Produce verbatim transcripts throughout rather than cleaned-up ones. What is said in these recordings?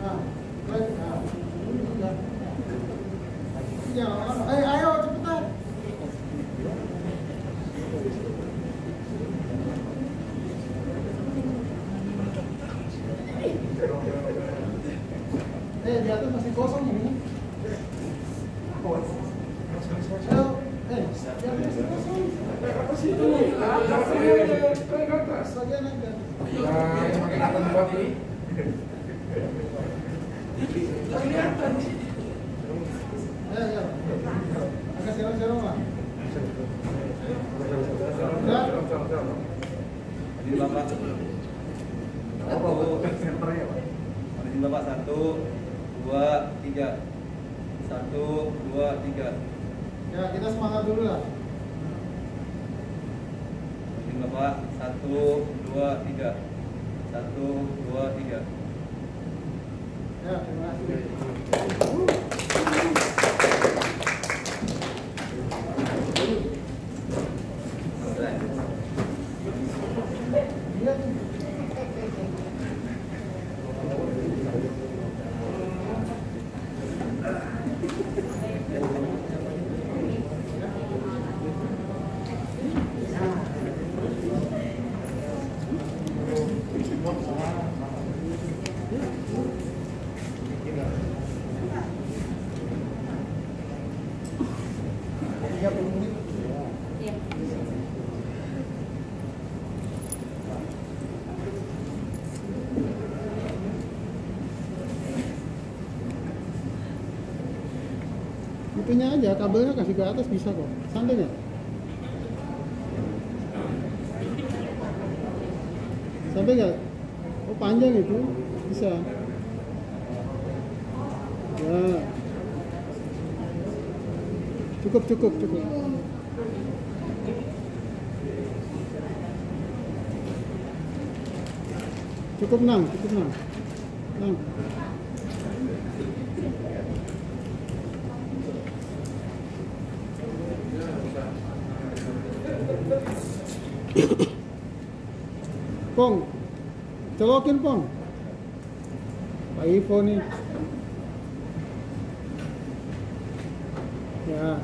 Nah, baik. Nah, ini juga. Ya, ayo, ayo cepetan. Eh, di atas masih kosong ini. Ayo, eh, di atas masih kosong. Apa sih itu? Ke atas, bagian aja. Nah, semakin atas buat ini. Ayo, ayo. Agak serong-serong lah. Udah? Ini Bapak. Apa Bu? Senternya Pak. Ini Bapak satu, dua, tiga. Satu, dua, tiga. Ya, kita semangat dulu lah. Ini Bapak satu, dua, tiga. Satu, dua, tiga. Ya, terima kasih. Lihat. Itunya aja, kabelnya kasih ke atas bisa kok. Santai nggak? Santai nggak? Oh panjang itu, bisa. Ya. Cukup, cukup, cukup. Cukup nang, cukup nang. Nang. Pong, colokin Pong. Pak Ivo nih. Ya.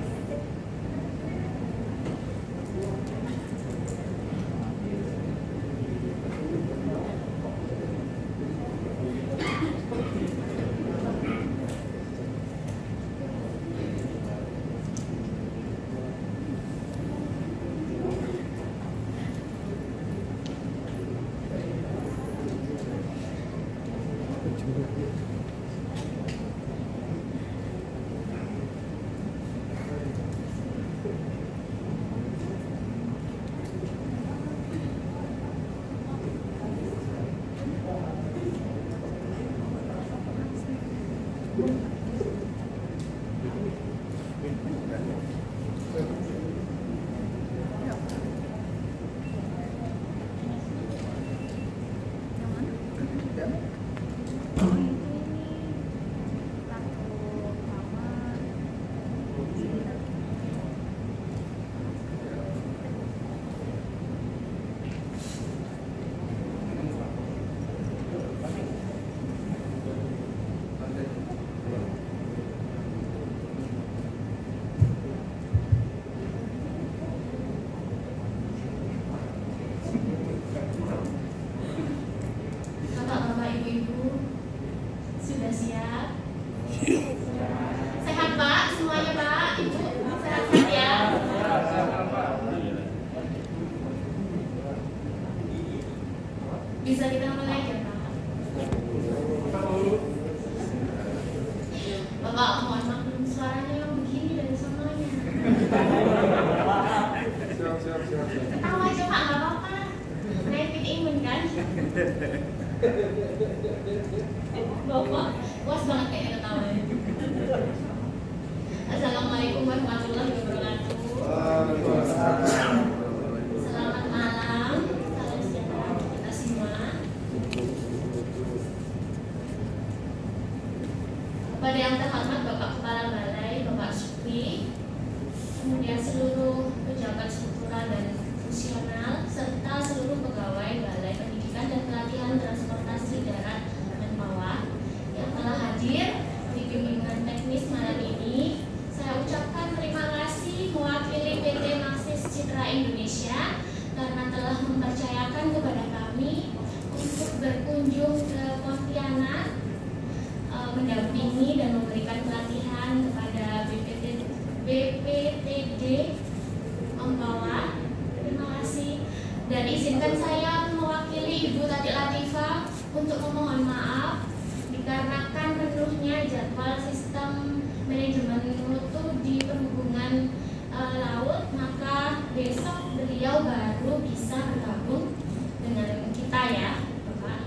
Bisa kita mulai ya Pak? Bapak mohon maklum suaranya yang begini dari semuanya. Ketawa aja Pak, nggak apa-apa. Penyakit imun kan? Bapak puas banget kayaknya ketawanya. Assalamualaikum warahmatullahi wabarakatuh. Selamat malam, salam sejahtera kita semua. Kepada yang terhormat Bapak Kepala Balai, Bapak Supri, kemudian seluruh pejabat struktural dan fungsional, serta seluruh pegawai Balai Pendidikan dan Pelatihan Transportasi Darat dan Bawah yang izinkan saya mewakili Ibu Tati Latifah untuk memohon maaf dikarenakan penuhnya jadwal sistem manajemen mutu di perhubungan e, laut, maka besok beliau baru bisa bergabung dengan kita ya, Bapak.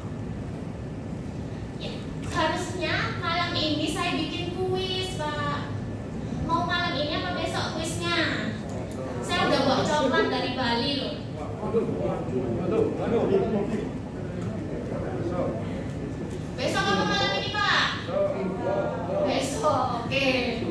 Ya, harusnya malam ini saya bikin kuis, Pak. Mau malam ini apa besok kuisnya? Saya udah bawa coklat dari Bali loh. Besok apa malam ini, Pak? Besok, oke.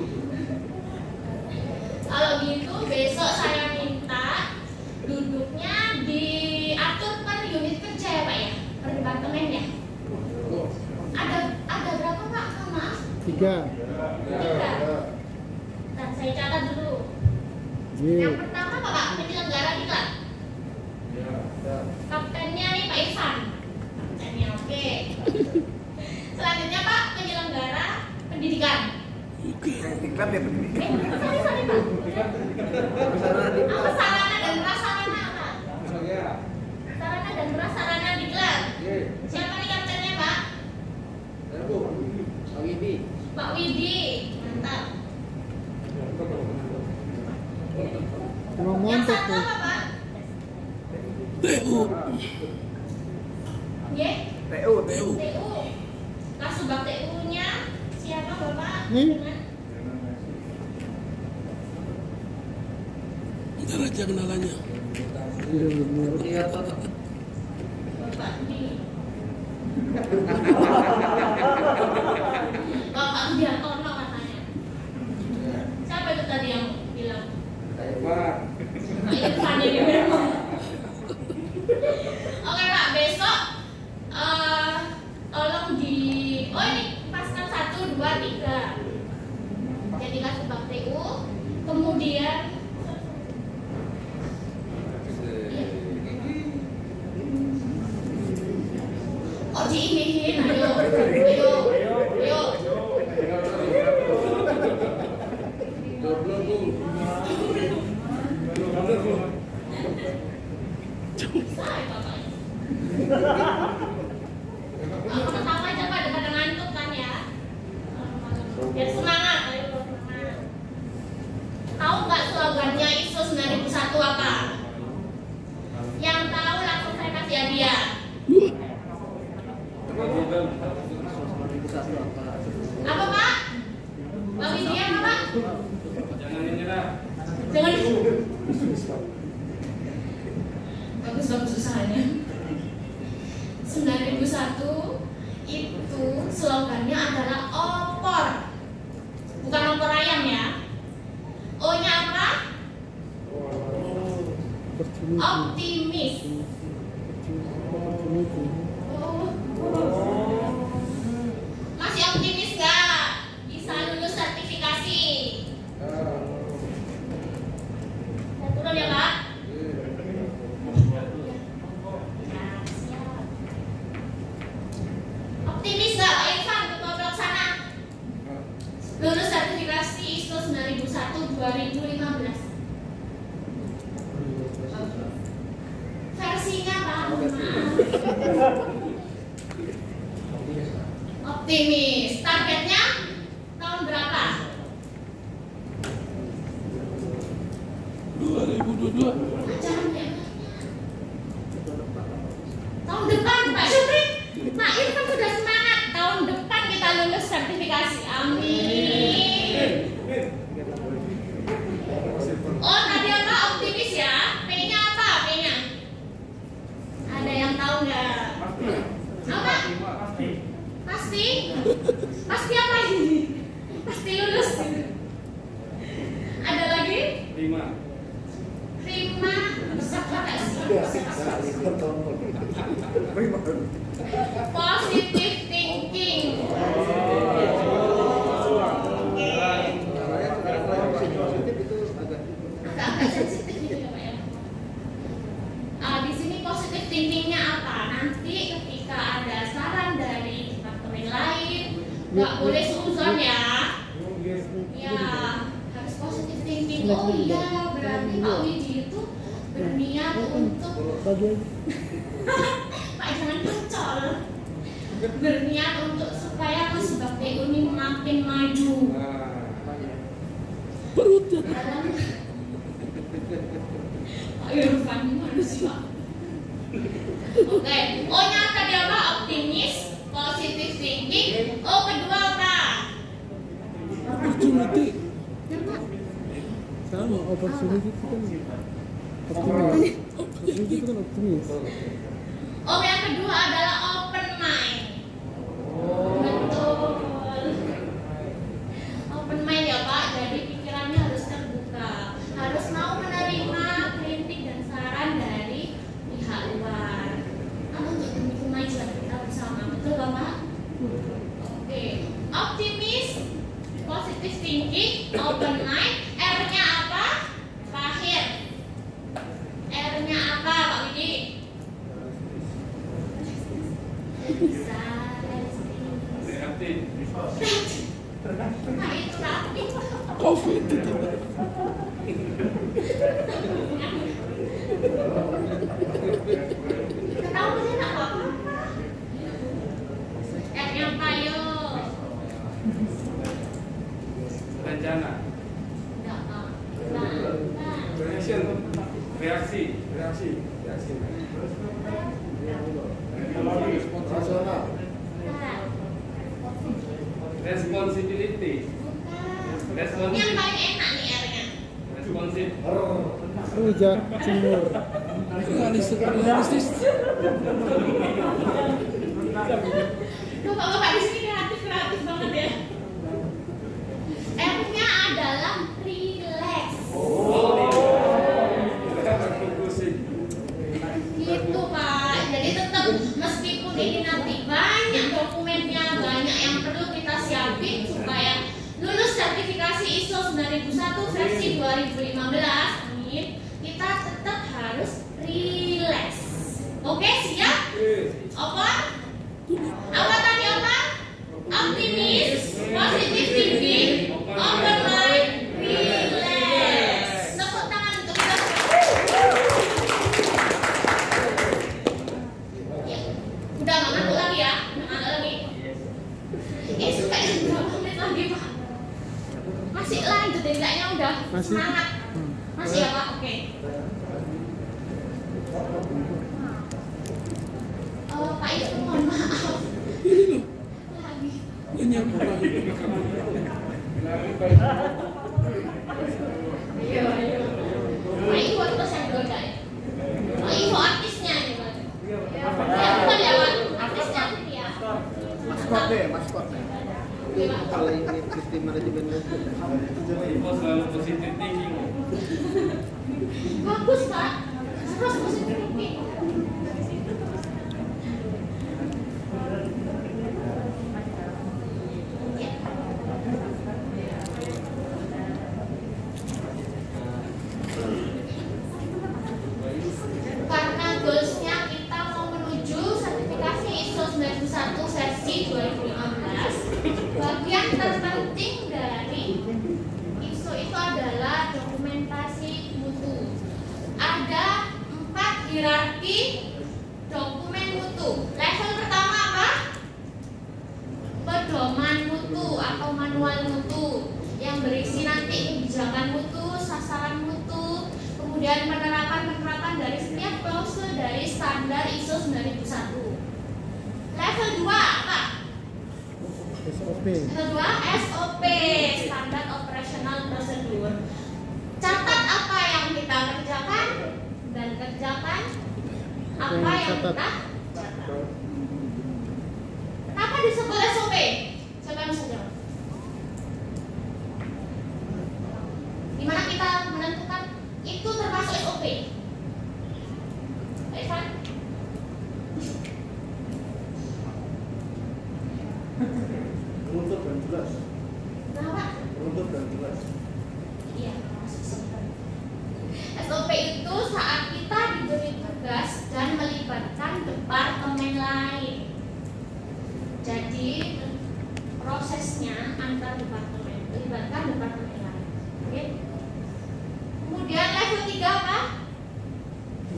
Kalau gitu besok saya minta duduknya diatur per unit kerja ya, Pak ya, per departemen ya. Ada ada berapa, Pak? Maaf. Tiga. Tiga. Dan saya catat dulu. Yang pertama apa, Pak? Penyelenggara kita. Kaptennya nih Pak Irfan. Kaptennya oke. Selanjutnya Pak, penyelenggara pendidikan. Diklat ya pendidikan. Eh, sorry, sorry Pak. Apa sarana dan prasarana Pak? Sarana dan prasarana diklat. Siapa nih kaptennya Pak? Pak Widi. Pak Widi. Mantap. Emang Yang mantap satu tuh. apa Pak? T U. Ye? T U, T U. T U. Kasubag T U-nya siapa Bapak? Hmm? Dengan Ntar aja kenalannya. Iya benar. Bapak di Bapak Biantono katanya. Siapa itu tadi yang bilang? Pak. Pak Irfan ini memang. Oke Pak, besok eh, tolong di oh ini paskan satu, dua, tiga. Jadi Kasubag T U, kemudian oh diinihin, ayo, ayo, ayo. Bisa ya Bapak? Aku ketawa aja Pak, daripada ngantuk kan ya. Biar semangat, ayo semangat. Tahu nggak slogannya I S O sembilan ribu satu apa? Yang tahu langsung saya kasih hadiah. Apa Pak? Pak Widi apa Pak? Jangan menyerah. Jangan. Bagus-bagus usahanya. sembilan ribu satu itu slogannya adalah opor. Bukan opor ayam ya. O-nya apa? Optimis. Oh. Masih optimis nggak bisa lulus sertifikasi? Saya turun ya Pak. Ya, siap. Optimis nggak Pak Irfan, ketua pelaksana? Lulus sertifikasi I S O sembilan ribu satu dua ribu lima belas. Versinya Pak. Optimis. Targetnya tahun berapa? dua ribu dua puluh dua. Jangan ya. Tahun depan Pak Syukri. Pak Irfan sudah semangat. Tahun depan kita lulus sertifikasi. Amin. Oh tadi apa optimis ya? P-nya apa? P-nya? Ada yang tahu nggak? Apa? Pasti? Pasti apa ini? Pasti lulus. Ada lagi? Lima. Prima. Bisa nggak sih? Positive thinking. Agak-agak sensitif gitu ya Pak ya. Ah, di sini positive thinkingnya apa? Nanti ketika ada saran dari departemen lain, nggak boleh seuzon ya. Ya, harus positive thinking. Oh iya, berarti Pak Widi itu berniat untuk Bagi aja. Pak jangan kecol. Berniat untuk supaya Musibah P U ini makin maju. Perutnya. Dalam Pak Irfan mana sih Pak? Oke, O-nya tadi apa? Optimis, positive thinking. O kedua apa? Opportunity. Sama opportunity itu kan optimis. Opportunity itu kan optimis. O yang kedua adalah open mind. Betul. Open mind ya Pak. Jadi pikirannya harus terbuka, harus mau menerima kritik dan saran dari pihak luar. Namun untuk demi kemajuan kita bersama, betul Bapak? Oke. Optimis, positive thinking, open mind. R-nya apa? Terakhir. R-nya apa Pak Widi? Bisa. Reaktif. Nah itu rapi. Covid itu. Ketahu sih nak apa? R-nya apa yo? Rencana. Enggak Pak. Nah, nah. Reaction. Reaksi. Reaksi. Reaksi. Rasional. Nah. Responsibility. Bukan. Responsif. Yang paling enak nih R-nya. Responsif. Rujak cingur. Realistis. Realistis. Bapak-bapak di sini kreatif kreatif banget ya. R-nya adalah relax. Gitu Pak. Jadi tetap meskipun ini nanti banyak dokumennya, banyak yang perlu kita siapin supaya lulus sertifikasi I S O sembilan ribu satu versi dua ribu lima belas, amin, kita tetap harus relax. Oke, siap? Apa? Apa tadi apa? Optimis, positive thinking, open mind, relax. Tepuk tangan untuk kita. Ya, udah nggak ngantuk lagi ya? Nggak ngantuk lagi. Ini sampai berapa menit lagi Pak? Masih lanjut ya, kayaknya udah Masih. semangat. Masih ya Pak? Oke. Oh, Pak Itu mohon maaf. Ini loh. Lagi. Yang nyampe lagi. Ayo, ayo. Pak Ivo terus yang goda ya. Pak Ivo artisnya nih Pak. Ya bukan ya Pak, artisnya ini ya. Maskot deh, maskot deh. Oke Pak. Kalau ini sistem manajemen Info selalu positif thinking. Bagus Pak. Terus positif thinking. Karena goalsnya kita mau menuju sertifikasi I S O sembilan ribu satu versi dua ribu lima belas, bagian terpenting dari I S O itu adalah dokumentasi mutu. Ada empat hierarki dokumen mutu. Level pertama apa? Pedoman mutu atau manual mutu yang berisi nanti kebijakan mutu, sasaran mutu, kemudian penerapan-penerapan dari setiap klausul dari standar I S O sembilan ribu satu. Level dua apa? S O P. Level dua S O P, standar operational procedure. Catat apa yang kita kerjakan dan kerjakan apa yang kita catat. Kenapa disebut S O P? Siapa yang bisa jawab? Dimana kita menentukan itu termasuk S O P? Pak Irfan? Runtut dan jelas. Kenapa? Runtut dan jelas. Iya, masuk sebentar. S O P itu saat kita diberi tugas dan melibatkan departemen lain. Jadi prosesnya antar departemen, melibatkan departemen lain. Oke. Kemudian level tiga apa?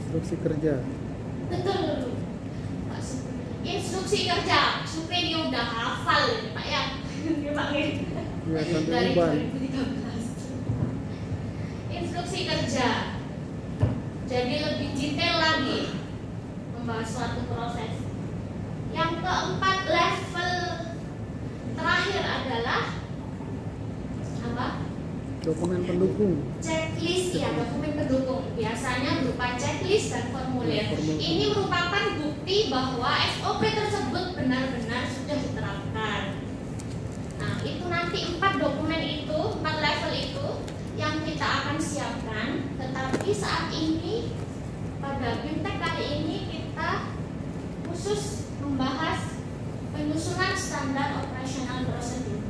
Instruksi kerja. Betul. Pak Supri. Instruksi kerja. Supri ini udah hafal ini Pak ya. Ini Pak ya. Ya, sampai Dari beban. dua ribu tiga belas. Instruksi kerja. Jadi lebih detail lagi membahas suatu proses. Yang keempat, level terakhir adalah apa? Dokumen pendukung. Checklist ya, dokumen pendukung. Biasanya berupa checklist dan formulir. Formulir. Ini merupakan bukti bahwa S O P tersebut benar-benar sudah diterapkan. Nah, itu nanti empat dokumen itu, empat level itu yang kita akan siapkan. Tetapi saat ini pada BIMTEK kali ini kita khusus membahas penyusunan standar operasional prosedur.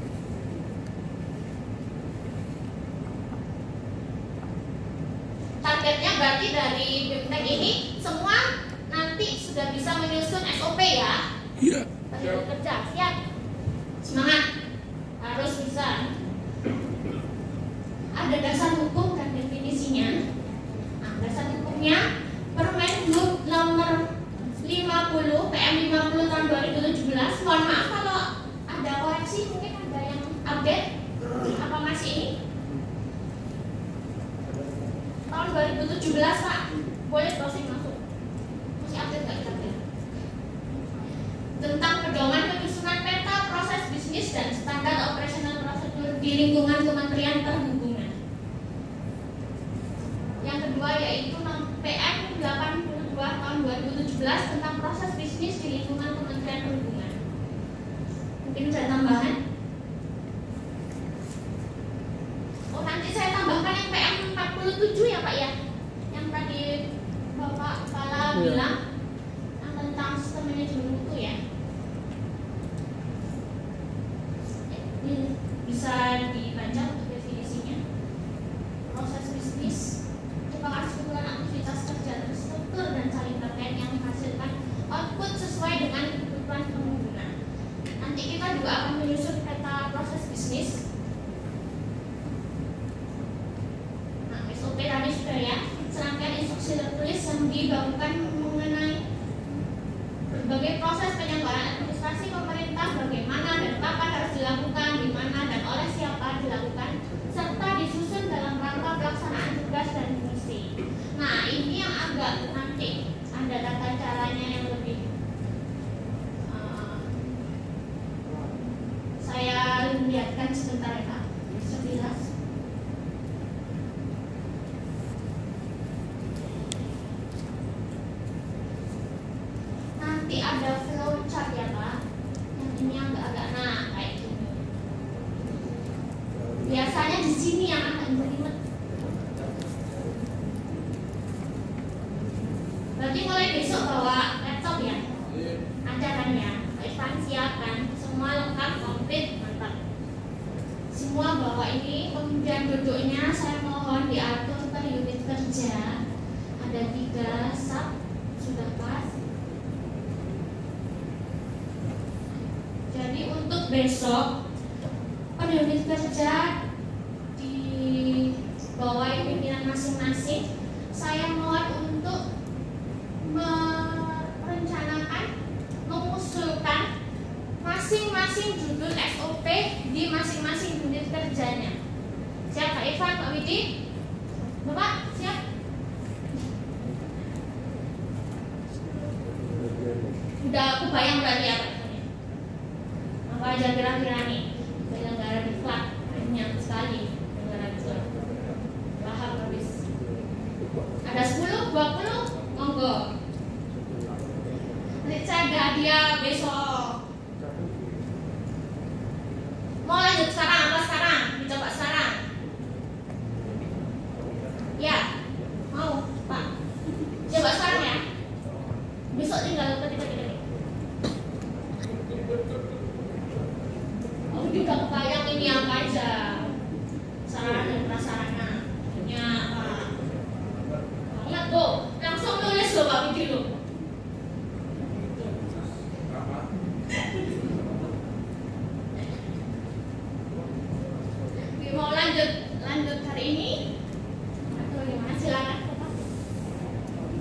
Targetnya berarti dari BIMTEK ini semua nanti sudah bisa menyusun S O P ya. Iya. Penyusun kerja, siap. Semangat. Harus bisa. Ada dasar hukum dan definisinya. Nah, dasar hukumnya Permendikbud nomor lima puluh P M lima puluh tahun dua ribu tujuh belas. Mohon maaf kalau ada koreksi, mungkin ada yang update. Apa masih ini? Tahun dua ribu tujuh belas Pak. Boleh browsing masuk. Masih update nggak kita? Tentang pedoman penyusunan peta proses bisnis dan standar operasional prosedur di lingkungan Kementerian Perhubungan. Yang kedua yaitu P M delapan puluh dua tahun dua ribu tujuh belas tentang proses bisnis di lingkungan Kementerian Perhubungan. Mungkin ada tambahan? Oh, nanti saya tambahkan yang P M empat puluh tujuh ya Pak ya. Yang tadi Bapak Kepala Iya. bilang yang tentang sistem manajemen mutu ya. Ini bisa dibaca untuk definisinya. Proses bisnis merupakan sekumpulan aktivitas kerja terstruktur dan saling terkait yang menghasilkan output sesuai dengan kebutuhan pengguna. Nanti kita juga akan menyusun peta proses bisnis. Nah, S O P tadi sudah ya, serangkaian instruksi tertulis yang dibawakan mengenai berbagai proses penyelenggaraan administrasi pemerintah, bagaimana dan kapan harus dilakukan, di mana dan oleh siapa dilakukan, serta disusun dalam rangka pelaksanaan tugas dan fungsi. Nah, ini yang agak nanti ada tata caranya yang lebih uh, saya lihatkan sebentar ya Pak, sekilas. Nanti ada flow chart ya Pak. Yang ini agak-agak nah kayak gini. Biasanya di sini yang akan jelimet. Berarti mulai besok bawa laptop ya? Ada kan ya? Pak Irfan siap kan? Semua lengkap, komplit, mantap. Semua bawa ini, kemudian duduknya saya mohon diatur per unit kerja. Ada tiga sub, sudah pas. Jadi untuk besok per unit kerja di bawah pimpinan masing-masing, saya mohon untuk merencanakan, mengusulkan masing-masing judul S O P di masing-masing unit kerjanya. Siap Pak Irfan, Pak Widi? Bapak, siap? Udah kebayang berarti ya Pak? Apa aja kira-kira nih? Penyelenggara diklat, banyak sekali penyelenggara diklat. Paham habis? Ada sepuluh, dua puluh, monggo. Nanti saya ada hadiah besok. Mau lanjut sekarang apa sekarang? Dicoba sekarang? Ya, mau Pak. Coba sekarang ya. Besok tinggal ketik-ketik. Oh, udah kebayang ini apa aja? Sarana dan prasarana. Punya apa? Banget tuh. Langsung nulis loh Pak Widi loh. Mau lanjut lanjut hari ini atau gimana? Silakan Bapak.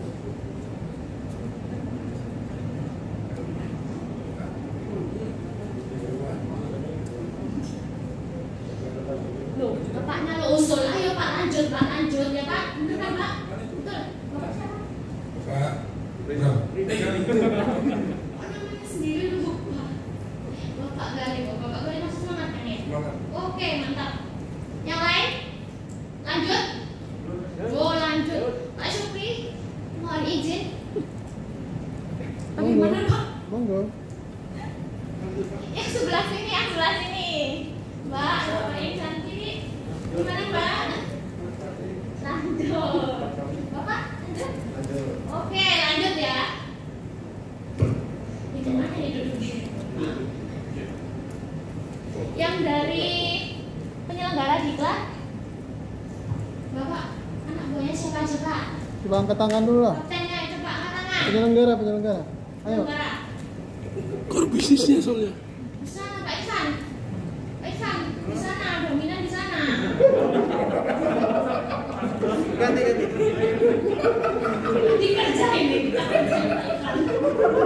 lanjut Pak, lanjut ya Pak. Betul kan Pak? Betul. Bapak siapa? Pak. Bram. Oh, namanya sendiri lupa. Bapak Galih, Bapak Galih masih semangat kan ya? Semangat. Oke, mantap. Yang lain? Lanjut? Oh, lanjut. Pak Syukri, mohon izin. Bagaimana Pak? Monggo. Yang sebelah sini, yang sebelah sini. Mbak, Bapak yang cantik. Gimana Mbak? Lanjut. Bapak, lanjut? Oke, lanjut ya. Di mana ya duduknya? Yang dari penyelenggara diklat, Bapak, anak buahnya siapa siapa? Coba angkat tangan dulu lah. Kaptennya coba angkat tangan. Penyelenggara, penyelenggara. Ayo. Penyelenggara. Core bisnisnya soalnya. Di sana Pak Iksan. Pak Iksan, di sana dominan di sana. Ganti ganti. Dikerjain nih kita kerjain Pak Iksan.